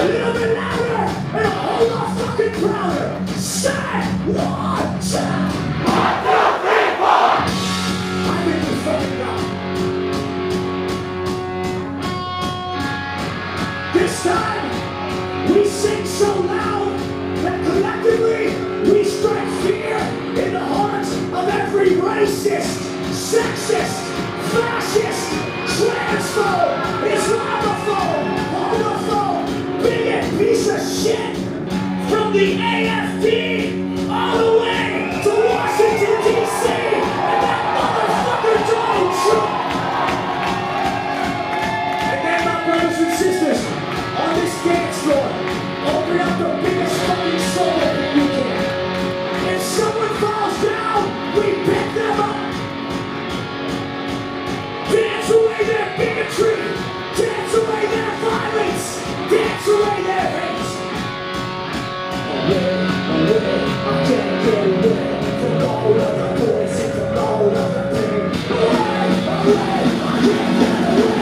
A little bit louder and a whole lot fucking prouder. Say 1, 2. 1, 2, 3, 4. I think we fucking got it. This time, we sing so loud that collectively we strike fear in the hearts of every racist, sexist, fascist, transphobe, Islamophobe, homophobe, bigot, piece of shit, from the AFD all the way to Washington, D.C. and that motherfucker Donald Trump. And then, my brothers and sisters, on this dance floor, open up the biggest fucking soda that you can. If someone falls down, we pick them up. Dance away their bigotry. Dance away their violence. Dance away their hate. Away, away, I can't get away from all of the voices, from all of the pain. Away, away, I can't get away.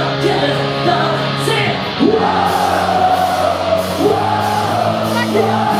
哇！